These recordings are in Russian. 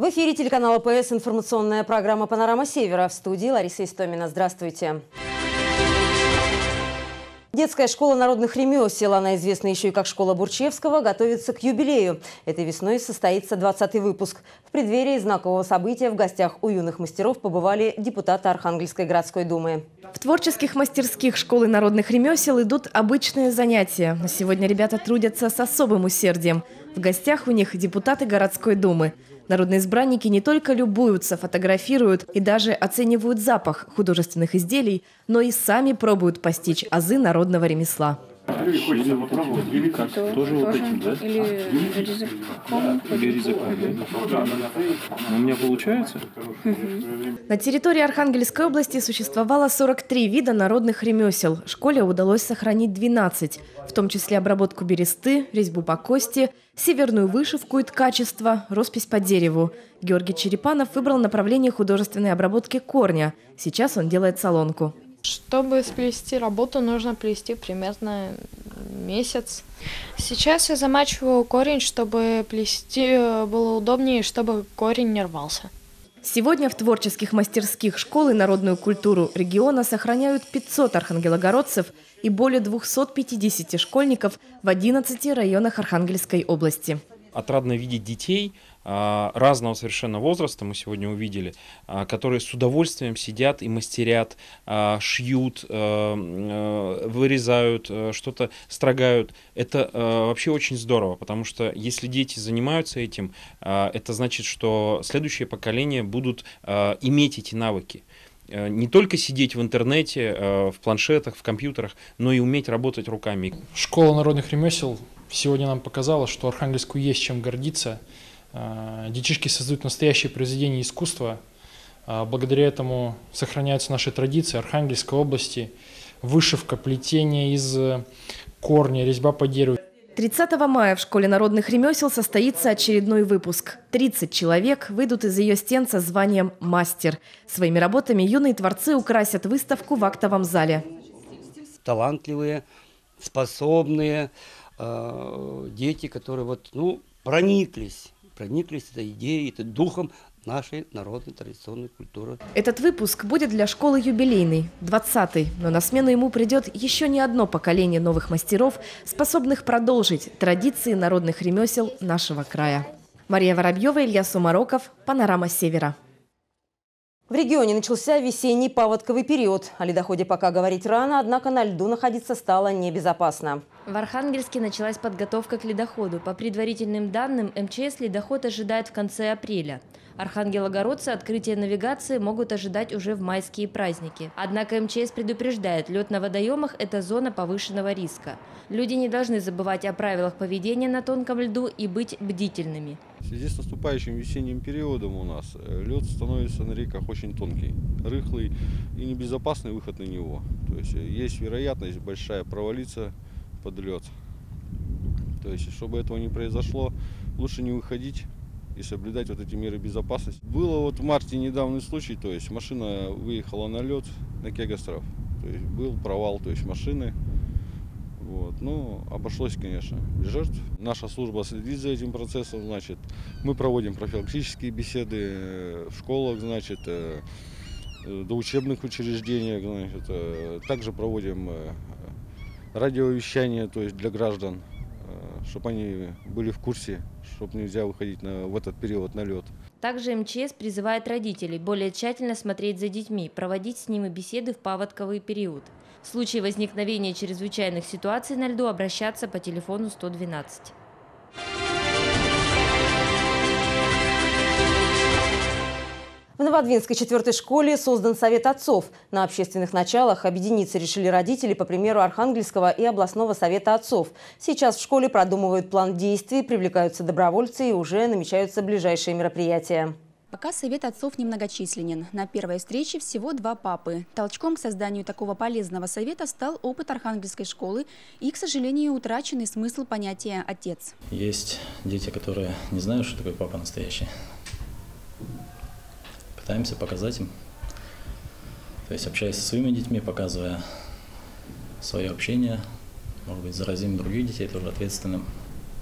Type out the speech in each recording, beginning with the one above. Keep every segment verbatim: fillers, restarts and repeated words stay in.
В эфире телеканала ПС информационная программа «Панорама Севера». В студии Лариса Истомина. Здравствуйте. Детская школа народных ремесел, она известна еще и как школа Бурчевского, готовится к юбилею. Этой весной состоится двадцатый выпуск. В преддверии знакового события в гостях у юных мастеров побывали депутаты Архангельской городской думы. В творческих мастерских школы народных ремесел идут обычные занятия. Но сегодня ребята трудятся с особым усердием. В гостях у них депутаты городской думы. Народные избранники не только любуются, фотографируют и даже оценивают запах художественных изделий, но и сами пробуют постичь азы народного ремесла. Или вот эти, или как? Тоже, тоже вот этим, да? Или резаком. Или резаком, да? У меня получается? На территории Архангельской области существовало сорок три вида народных ремесел. Школе удалось сохранить двенадцать, в том числе обработку бересты, резьбу по кости, северную вышивку и ткачество, роспись по дереву. Георгий Черепанов выбрал направление художественной обработки корня. Сейчас он делает солонку. Чтобы сплести работу, нужно плести примерно месяц. Сейчас я замачиваю корень, чтобы плести было удобнее, чтобы корень не рвался. Сегодня в творческих мастерских школы народную культуру региона сохраняют пятьсот архангелогородцев и более двухсот пятидесяти школьников в одиннадцати районах Архангельской области. Отрадно видеть детей разного совершенно возраста, мы сегодня увидели, которые с удовольствием сидят и мастерят, шьют, вырезают, что-то строгают. Это вообще очень здорово, потому что если дети занимаются этим, это значит, что следующее поколение будут иметь эти навыки. Не только сидеть в интернете, в планшетах, в компьютерах, но и уметь работать руками. Школа народных ремесел сегодня нам показала, что Архангельску есть чем гордиться. Детишки создают настоящие произведения искусства. Благодаря этому сохраняются наши традиции Архангельской области. Вышивка, плетение из корня, резьба по дереву. тридцатого мая в школе народных ремесел состоится очередной выпуск. тридцать человек выйдут из ее стен со званием «Мастер». Своими работами юные творцы украсят выставку в актовом зале. Талантливые, способные э, дети, которые вот, ну, прониклись. прониклись этой идеей, этим духом нашей народной традиционной культуры. Этот выпуск будет для школы юбилейный, двадцатый, но на смену ему придет еще не одно поколение новых мастеров, способных продолжить традиции народных ремесел нашего края. Мария Воробьева, Илья Сумароков, «Панорама Севера». В регионе начался весенний паводковый период. О ледоходе пока говорить рано, однако на льду находиться стало небезопасно. В Архангельске началась подготовка к ледоходу. По предварительным данным, эм че эс ледоход ожидает в конце апреля. Архангелогородцы открытие навигации могут ожидать уже в майские праздники. Однако эм че эс предупреждает, лед на водоемах – это зона повышенного риска. Люди не должны забывать о правилах поведения на тонком льду и быть бдительными. В связи с наступающим весенним периодом у нас лед становится на реках очень тонкий, рыхлый и небезопасный выход на него. То есть есть вероятность большая провалиться под лед. То есть, чтобы этого не произошло, лучше не выходить и соблюдать вот эти меры безопасности. Было вот в марте недавний случай, то есть машина выехала на лед на Кегостров. То есть был провал, то есть машины. Вот. Ну, обошлось, конечно, без жертв. Наша служба следит за этим процессом, значит, мы проводим профилактические беседы в школах, значит, до учебных учреждениях, значит, также проводим радиовещание, то есть для граждан, чтобы они были в курсе, чтобы нельзя выходить на, в этот период на лед. Также эм че эс призывает родителей более тщательно смотреть за детьми, проводить с ними беседы в паводковый период. В случае возникновения чрезвычайных ситуаций на льду обращаться по телефону сто двенадцать. В Новодвинской четвертой школе создан Совет отцов. На общественных началах объединиться решили родители по примеру Архангельского и областного совета отцов. Сейчас в школе продумывают план действий, привлекаются добровольцы и уже намечаются ближайшие мероприятия. Пока совет отцов немногочисленен. На первой встрече всего два папы. Толчком к созданию такого полезного совета стал опыт Архангельской школы и, к сожалению, утраченный смысл понятия «отец». Есть дети, которые не знают, что такое папа настоящий. Пытаемся показать им, то есть общаясь со своими детьми, показывая свое общение, может быть, заразим других детей тоже ответственным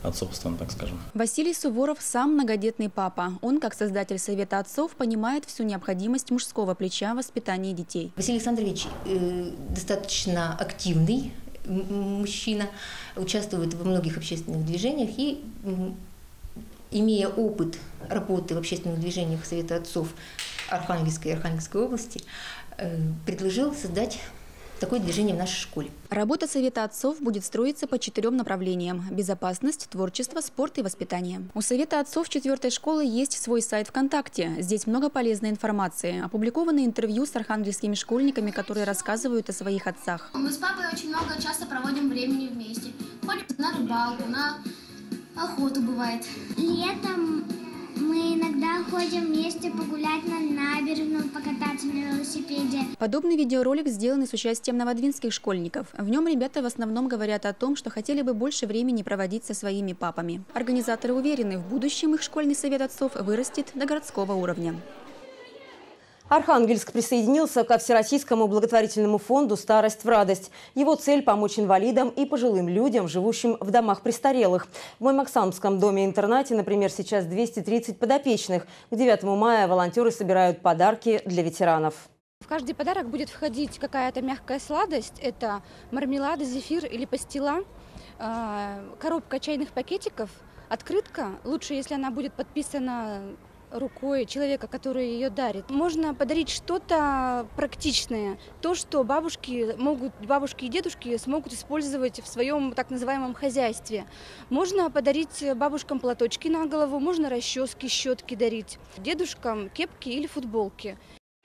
отцовством, так скажем. Василий Суворов сам многодетный папа. Он, как создатель Совета отцов, понимает всю необходимость мужского плеча в воспитании детей. Василий Александрович э, достаточно активный мужчина, участвует во многих общественных движениях и, имея опыт работы в общественных движениях Совета отцов Архангельской и Архангельской области, э, предложил создать такое движение в нашей школе. Работа Совета отцов будет строиться по четырем направлениям – безопасность, творчество, спорт и воспитание. У Совета отцов четвертой школы есть свой сайт ВКонтакте. Здесь много полезной информации. Опубликованы интервью с архангельскими школьниками, которые рассказывают о своих отцах. Мы с папой очень много часто проводим времени вместе. Ходим на рыбалку, на охоту бывает. Летом мы иногда ходим вместе погулять на набережную, покататься на велосипеде. Подобный видеоролик сделан с участием новодвинских школьников. В нем ребята в основном говорят о том, что хотели бы больше времени проводить со своими папами. Организаторы уверены, в будущем их школьный совет отцов вырастет до городского уровня. Архангельск присоединился ко Всероссийскому благотворительному фонду «Старость в радость». Его цель – помочь инвалидам и пожилым людям, живущим в домах престарелых. В Моймаксанском доме-интернате, например, сейчас двести тридцать подопечных. К девятому мая волонтеры собирают подарки для ветеранов. В каждый подарок будет входить какая-то мягкая сладость. Это мармелад, зефир или пастила, коробка чайных пакетиков, открытка. Лучше, если она будет подписана рукой человека, который ее дарит. Можно подарить что-то практичное, то, что бабушки могут, бабушки и дедушки смогут использовать в своем так называемом хозяйстве. Можно подарить бабушкам платочки на голову, можно расчески, щетки дарить, дедушкам кепки или футболки.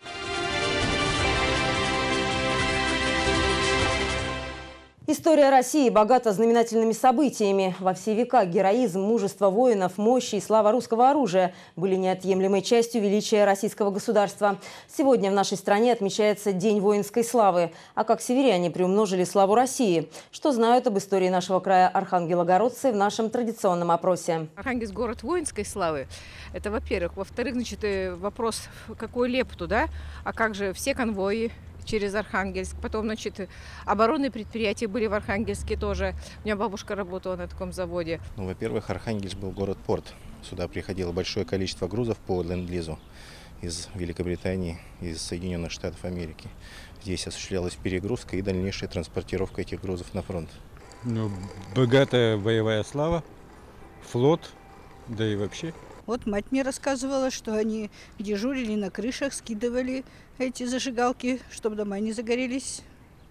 История России богата знаменательными событиями. Во все века героизм, мужество воинов, мощь и слава русского оружия были неотъемлемой частью величия российского государства. Сегодня в нашей стране отмечается День воинской славы. А как северяне приумножили славу России? Что знают об истории нашего края архангелогородцы в нашем традиционном опросе? Архангельск – город воинской славы. Это, во-первых. Во-вторых, значит, вопрос, какой лепту, да? А как же все конвои через Архангельск? Потом, значит, оборонные предприятия были в Архангельске тоже. У меня бабушка работала на таком заводе. Ну, во-первых, Архангельск был город-порт. Сюда приходило большое количество грузов по ленд-лизу из Великобритании, из Соединенных Штатов Америки. Здесь осуществлялась перегрузка и дальнейшая транспортировка этих грузов на фронт. Ну, богатая боевая слава, флот, да и вообще. Вот мать мне рассказывала, что они дежурили на крышах, скидывали эти зажигалки, чтобы дома не загорелись.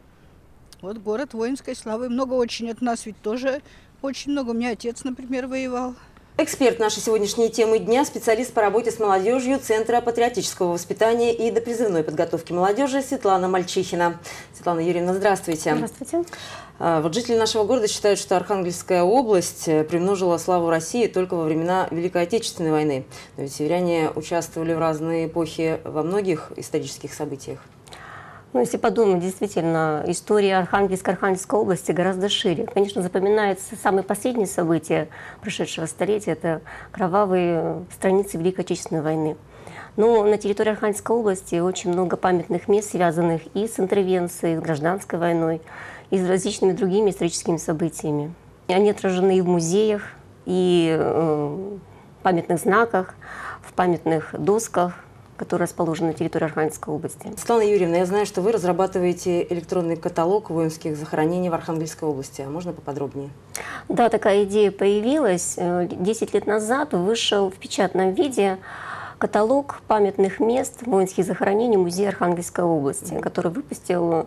Вот город воинской славы. Много очень от нас ведь тоже, очень много. У меня отец, например, воевал. Эксперт нашей сегодняшней темы дня, специалист по работе с молодежью Центра патриотического воспитания и допризывной подготовки молодежи Светлана Мальчихина. Светлана Юрьевна, здравствуйте. Здравствуйте. Вот жители нашего города считают, что Архангельская область примножила славу России только во времена Великой Отечественной войны. Но ведь северяне участвовали в разные эпохи во многих исторических событиях. Ну, если подумать, действительно, история Архангельской, Архангельской области гораздо шире. Конечно, запоминаются самые последние события прошедшего столетия. Это кровавые страницы Великой Отечественной войны. Но на территории Архангельской области очень много памятных мест, связанных и с интервенцией, и с гражданской войной, и с различными другими историческими событиями. Они отражены и в музеях, и в памятных знаках, в памятных досках, которые расположены на территории Архангельской области. Светлана Юрьевна, я знаю, что вы разрабатываете электронный каталог воинских захоронений в Архангельской области. А можно поподробнее? Да, такая идея появилась. Десять лет назад вышел в печатном виде каталог памятных мест воинских захоронений Музея Архангельской области, который выпустил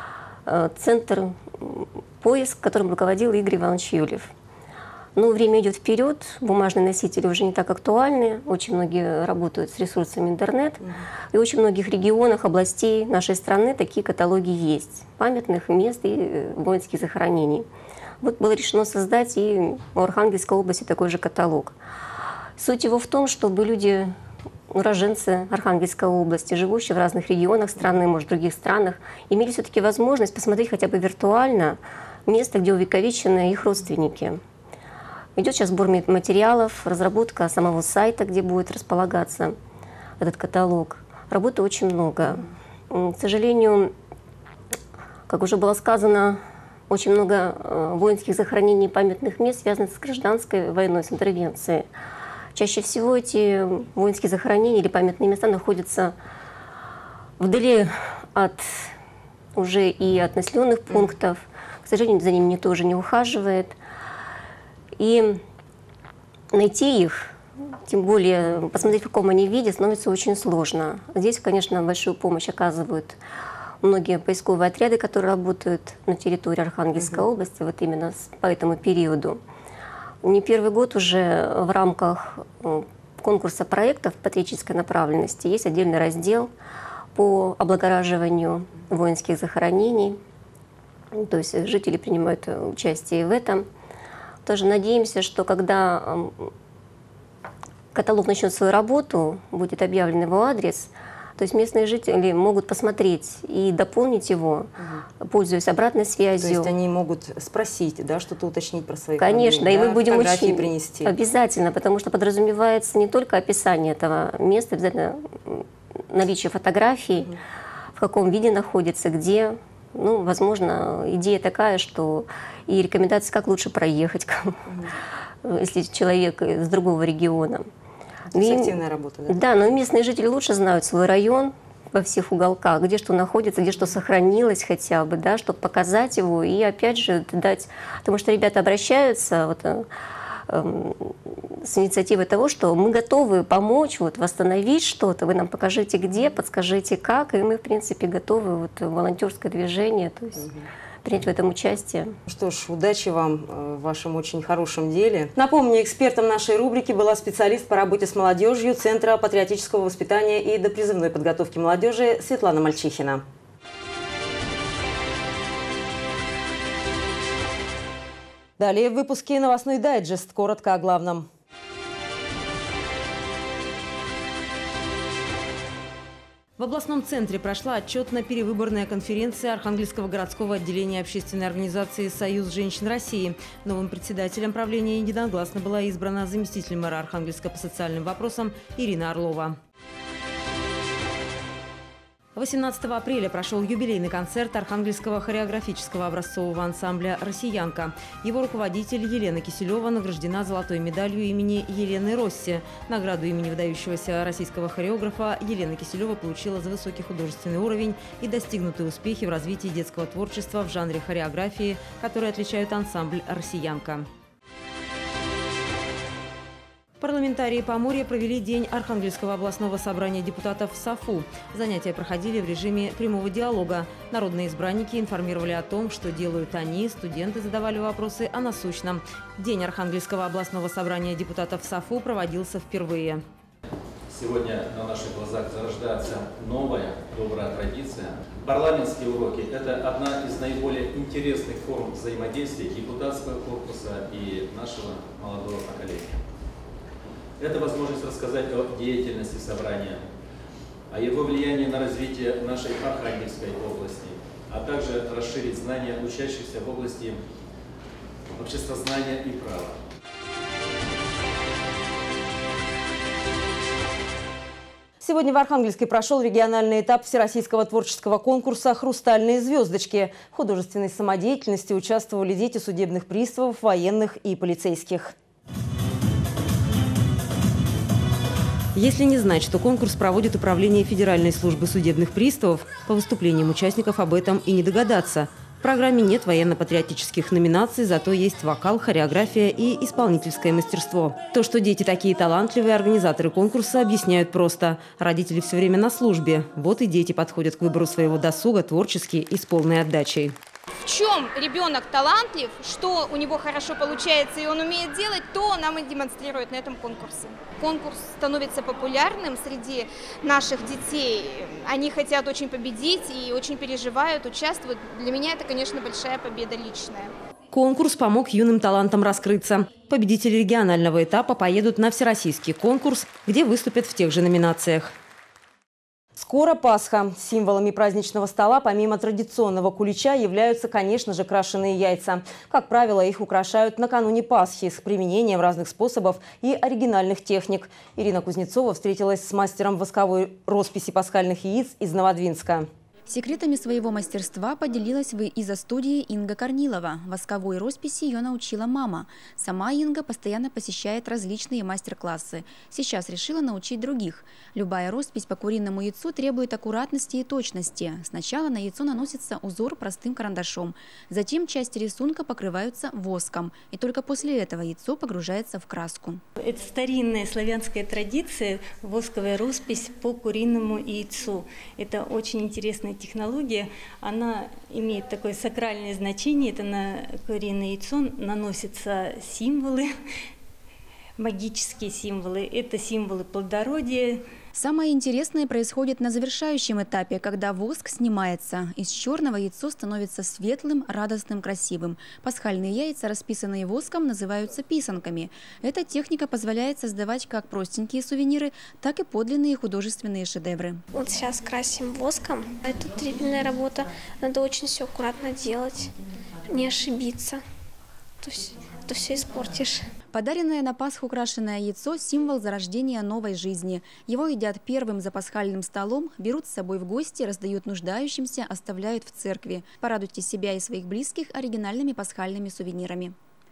Центр «Поиск», которым руководил Игорь Иванович Юлев. Но время идет вперед, бумажные носители уже не так актуальны, очень многие работают с ресурсами интернет, и в очень многих регионах, областей нашей страны такие каталоги есть, памятных мест и воинских захоронений. Вот было решено создать и в Архангельской области такой же каталог. Суть его в том, чтобы люди, уроженцы Архангельской области, живущие в разных регионах страны, может, в других странах, имели все-таки возможность посмотреть хотя бы виртуально место, где увековечены их родственники. Идет сейчас сбор материалов, разработка самого сайта, где будет располагаться этот каталог. Работы очень много. К сожалению, как уже было сказано, очень много воинских захоронений и памятных мест, связанных с гражданской войной, с интервенцией. Чаще всего эти воинские захоронения или памятные места находятся вдали от уже и от населенных пунктов. К сожалению, за ними никто уже не ухаживает. И найти их, тем более посмотреть, в каком они виде, становится очень сложно. Здесь, конечно, большую помощь оказывают многие поисковые отряды, которые работают на территории Архангельской mm-hmm. области, вот именно по этому периоду. Не первый год уже в рамках конкурса проектов патриотической направленности есть отдельный раздел по облагораживанию воинских захоронений. То есть жители принимают участие в этом. Тоже надеемся, что когда каталог начнет свою работу, будет объявлен его адрес, то есть местные жители могут посмотреть и дополнить его, угу. пользуясь обратной связью. То есть они могут спросить, да, что-то уточнить про свои Конечно, фамилии, и да, мы будем очень принести. Обязательно, потому что подразумевается не только описание этого места, обязательно наличие фотографий, угу. в каком виде находится, где. Ну, возможно, идея такая, что и рекомендации, как лучше проехать, угу. если человек из другого региона. Это и, активная работа, да? Да, но местные жители лучше знают свой район во всех уголках, где что находится, где что сохранилось хотя бы, да, чтобы показать его и опять же дать, потому что ребята обращаются вот, э, э, с инициативой того, что мы готовы помочь, вот, восстановить что-то, вы нам покажите где, подскажите как, и мы в принципе готовы, вот, волонтерское движение, то есть угу. принять в этом участие. Что ж, удачи вам в вашем очень хорошем деле. Напомню, экспертом нашей рубрики была специалист по работе с молодежью Центра патриотического воспитания и допризывной подготовки молодежи Светлана Мальчихина. Далее в выпуске новостной дайджест. Коротко о главном. В областном центре прошла отчетно-перевыборная конференция Архангельского городского отделения общественной организации «Союз женщин России». Новым председателем правления единогласно была избрана заместитель мэра Архангельска по социальным вопросам Ирина Орлова. восемнадцатого апреля прошел юбилейный концерт Архангельского хореографического образцового ансамбля «Россиянка». Его руководитель Елена Киселева награждена золотой медалью имени Елены Росси. Награду имени выдающегося российского хореографа Елена Киселева получила за высокий художественный уровень и достигнутые успехи в развитии детского творчества в жанре хореографии, которые отличают ансамбль «Россиянка». Парламентарии Поморья провели День Архангельского областного собрания депутатов САФУ. Занятия проходили в режиме прямого диалога. Народные избранники информировали о том, что делают они, студенты задавали вопросы о насущном. День Архангельского областного собрания депутатов САФУ проводился впервые. Сегодня на наших глазах зарождается новая добрая традиция. Парламентские уроки – это одна из наиболее интересных форм взаимодействия депутатского корпуса и нашего молодого поколения. Это возможность рассказать о деятельности собрания, о его влиянии на развитие нашей Архангельской области, а также расширить знания учащихся в области обществознания и права. Сегодня в Архангельске прошел региональный этап всероссийского творческого конкурса «Хрустальные звездочки». В художественной самодеятельности участвовали дети судебных приставов, военных и полицейских. Если не знать, что конкурс проводит Управление Федеральной службы судебных приставов, по выступлениям участников об этом и не догадаться. В программе нет военно-патриотических номинаций, зато есть вокал, хореография и исполнительское мастерство. То, что дети такие талантливые, организаторы конкурса объясняют просто. Родители все время на службе. Вот и дети подходят к выбору своего досуга творчески и с полной отдачей. В чем ребенок талантлив, что у него хорошо получается и он умеет делать, то нам и демонстрирует на этом конкурсе. Конкурс становится популярным среди наших детей. Они хотят очень победить и очень переживают, участвуют. Для меня это, конечно, большая победа личная. Конкурс помог юным талантам раскрыться. Победители регионального этапа поедут на всероссийский конкурс, где выступят в тех же номинациях. Скоро Пасха. Символами праздничного стола помимо традиционного кулича являются, конечно же, крашеные яйца. Как правило, их украшают накануне Пасхи с применением разных способов и оригинальных техник. Ирина Кузнецова встретилась с мастером восковой росписи пасхальных яиц из Новодвинска. Секретами своего мастерства поделилась в изо-студии Инга Корнилова. Восковой росписи ее научила мама. Сама Инга постоянно посещает различные мастер-классы. Сейчас решила научить других. Любая роспись по куриному яйцу требует аккуратности и точности. Сначала на яйцо наносится узор простым карандашом. Затем части рисунка покрываются воском. И только после этого яйцо погружается в краску. Это старинная славянская традиция – восковая роспись по куриному яйцу. Это очень интересная технология. Она имеет такое сакральное значение. Это на куриное яйцо наносятся символы, магические символы. Это символы плодородия. Самое интересное происходит на завершающем этапе, когда воск снимается. Из черного яйцо становится светлым, радостным, красивым. Пасхальные яйца, расписанные воском, называются писанками. Эта техника позволяет создавать как простенькие сувениры, так и подлинные художественные шедевры. Вот сейчас красим воском. Это трепетная работа. Надо очень все аккуратно делать, не ошибиться. То есть, то все испортишь. Подаренное на Пасху крашеное яйцо – символ зарождения новой жизни. Его едят первым за пасхальным столом, берут с собой в гости, раздают нуждающимся, оставляют в церкви. Порадуйте себя и своих близких оригинальными пасхальными сувенирами.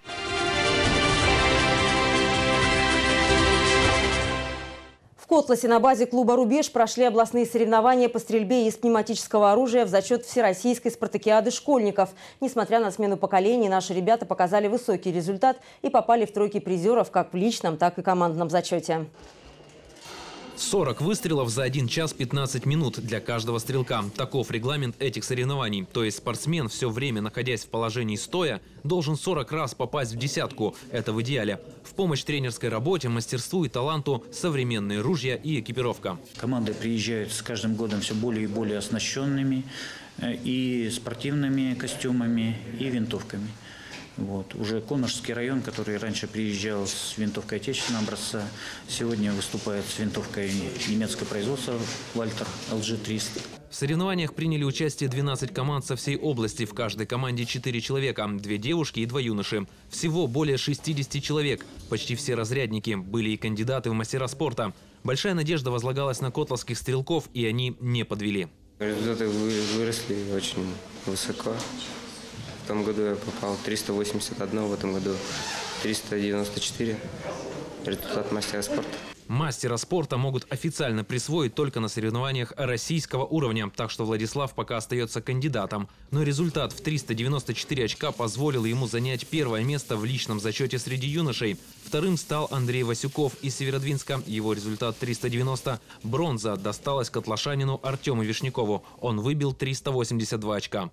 В Котласе на базе клуба «Рубеж» прошли областные соревнования по стрельбе из пневматического оружия в зачет Всероссийской спартакиады школьников. Несмотря на смену поколений, наши ребята показали высокий результат и попали в тройки призеров как в личном, так и командном зачете. сорок выстрелов за один час пятнадцать минут для каждого стрелка. Таков регламент этих соревнований. То есть спортсмен, все время находясь в положении стоя, должен сорок раз попасть в десятку. Это в идеале. В помощь тренерской работе, мастерству и таланту современные ружья и экипировка. Команды приезжают с каждым годом все более и более оснащенными и спортивными костюмами, и винтовками. Вот. Уже Коношский район, который раньше приезжал с винтовкой отечественного образца, сегодня выступает с винтовкой немецкого производства Вальтер эл джи триста. В соревнованиях приняли участие двенадцать команд со всей области. В каждой команде четыре человека, две девушки и два юноши. Всего более шестидесяти человек. Почти все разрядники. Были и кандидаты в мастера спорта. Большая надежда возлагалась на котласских стрелков, и они не подвели. Результаты выросли очень высоко. В том году я попал триста восемьдесят один, в этом году триста девяносто четыре. Результат мастера спорта. Мастера спорта могут официально присвоить только на соревнованиях российского уровня, так что Владислав пока остается кандидатом. Но результат в триста девяносто четыре очка позволил ему занять первое место в личном зачете среди юношей. Вторым стал Андрей Васюков из Северодвинска. Его результат триста девяносто. Бронза досталась котлашанину Артему Вишнякову. Он выбил триста восемьдесят два очка.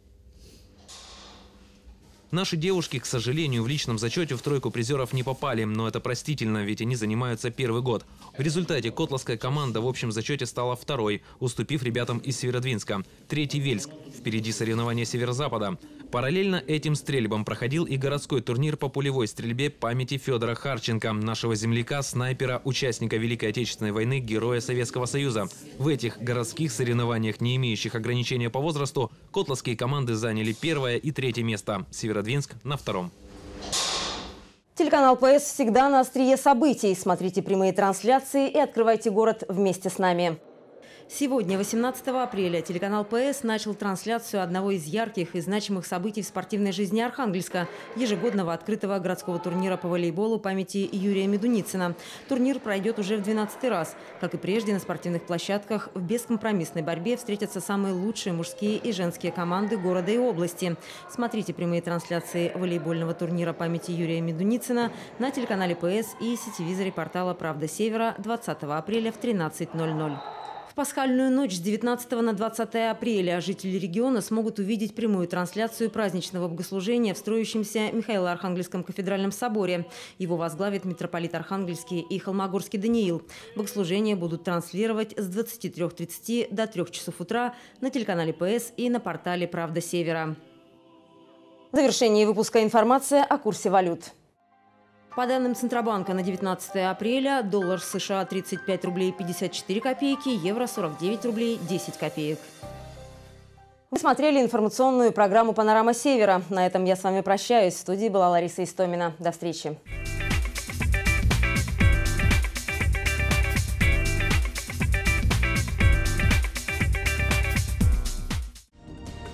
Наши девушки, к сожалению, в личном зачете в тройку призеров не попали, но это простительно, ведь они занимаются первый год. В результате котласская команда в общем зачете стала второй, уступив ребятам из Северодвинска. Третий – Вельск. Впереди соревнования Северо-Запада. Параллельно этим стрельбам проходил и городской турнир по пулевой стрельбе памяти Федора Харченко, нашего земляка, снайпера, участника Великой Отечественной войны, героя Советского Союза. В этих городских соревнованиях, не имеющих ограничения по возрасту, котласские команды заняли первое и третье место. Северодвинск на втором. Телеканал ПС всегда на острие событий. Смотрите прямые трансляции и открывайте город вместе с нами. Сегодня, восемнадцатого апреля, телеканал ПС начал трансляцию одного из ярких и значимых событий в спортивной жизни Архангельска – ежегодного открытого городского турнира по волейболу памяти Юрия Медуницына. Турнир пройдет уже в двенадцатый раз. Как и прежде, на спортивных площадках в бескомпромиссной борьбе встретятся самые лучшие мужские и женские команды города и области. Смотрите прямые трансляции волейбольного турнира памяти Юрия Медуницына на телеканале ПС и сетевизоре портала «Правда Севера» двадцатого апреля в тринадцать ноль ноль. В пасхальную ночь с девятнадцатого на двадцатое апреля жители региона смогут увидеть прямую трансляцию праздничного богослужения в строящемся Михаило-Архангельском кафедральном соборе. Его возглавит митрополит Архангельский и Холмогорский Даниил. Богослужения будут транслировать с двадцати трёх тридцати до трёх часов утра на телеканале ПС и на портале «Правда Севера». В завершении выпуска информация о курсе валют. По данным Центробанка, на девятнадцатое апреля доллар США тридцать пять рублей пятьдесят четыре копейки, евро сорок девять рублей десять копеек. Вы смотрели информационную программу «Панорама Севера». На этом я с вами прощаюсь. В студии была Лариса Истомина. До встречи.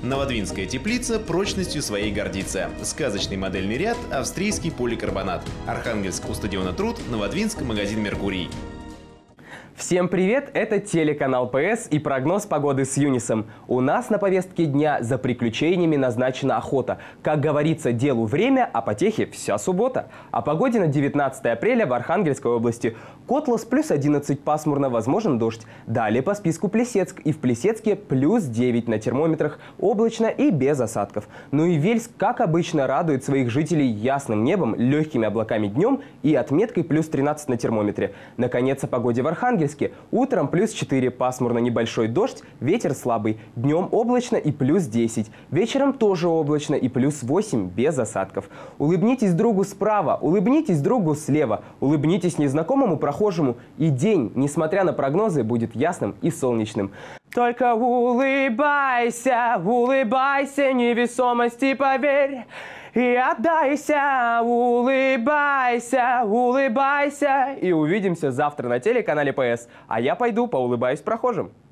Новодвинская теплица прочностью своей гордится. Сказочный модельный ряд «Австрийский поликарбонат». Архангельск у стадиона Труд, Новодвинск, магазин «Меркурий». Всем привет! Это телеканал ПС и прогноз погоды с Юнисом. У нас на повестке дня за приключениями назначена охота. Как говорится, делу время, а потехе вся суббота. О погоде на девятнадцатое апреля в Архангельской области. Котлас плюс одиннадцать пасмурно, возможен дождь. Далее по списку Плесецк. И в Плесецке плюс девять на термометрах, облачно и без осадков. Ну и Вельск, как обычно, радует своих жителей ясным небом, легкими облаками днем и отметкой плюс тринадцать на термометре. Наконец, о погоде в Архангельске. Утром плюс четыре, пасмурно, небольшой дождь, ветер слабый. Днем облачно и плюс десять. Вечером тоже облачно и плюс восемь, без осадков. Улыбнитесь другу справа, улыбнитесь другу слева, улыбнитесь незнакомому прохожему. И день, несмотря на прогнозы, будет ясным и солнечным. Только улыбайся, улыбайся, невесомости поверь. И отдайся, улыбайся, улыбайся. И увидимся завтра на телеканале ПС. А я пойду поулыбаюсь прохожим.